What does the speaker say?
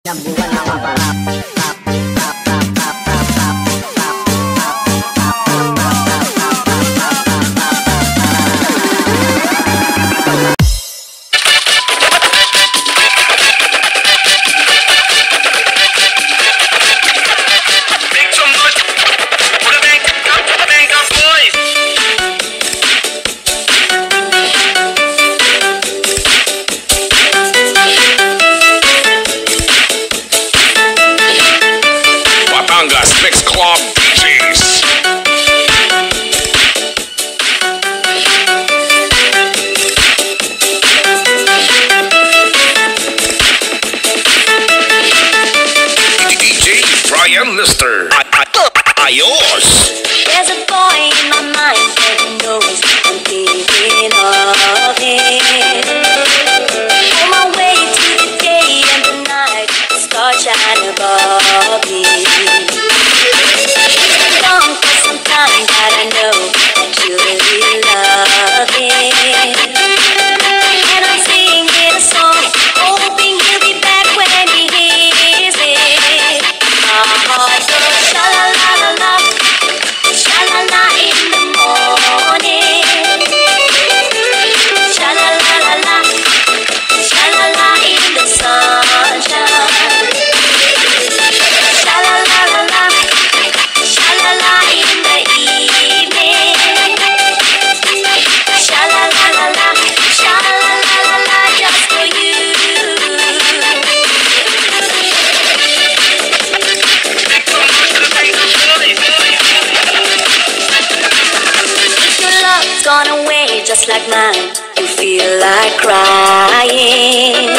Mix Club DJs. DJ Brian Lister. Ayos. There's a boy in my mind that knows I'm thinking of him. On my way to the day and the night, the stars shine above me. Sometimes that I know that you really love him, and I'm singing a song, hoping he'll be back when he hears it. My heart goes sha la la la la, sha la la in the morning, sha la la la la, sha la la in the sunshine, sha la la la la. Gone away just like mine, you feel like crying.